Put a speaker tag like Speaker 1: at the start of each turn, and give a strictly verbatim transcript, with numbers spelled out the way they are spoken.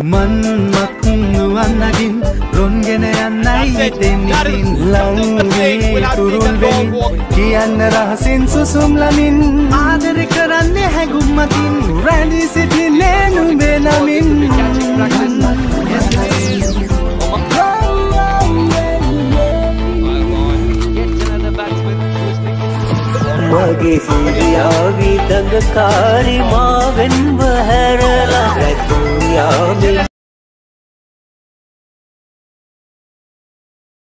Speaker 1: මන්මත් නුවන්නගින් රොන්ගෙන යන්නයි හිතෙන්නේ ලංවේ තුරුල් වෙමින් කියන්න රහසින් සුසුම් ලමින් ආදර කරන්නේ හැඟුම් මතින් රැඳී සිටින්නේ නුඹේ නමින් මගේ සූර්යාගේ දඟකාරි මාවෙන්ව හැරලා රැතුම් යාමේ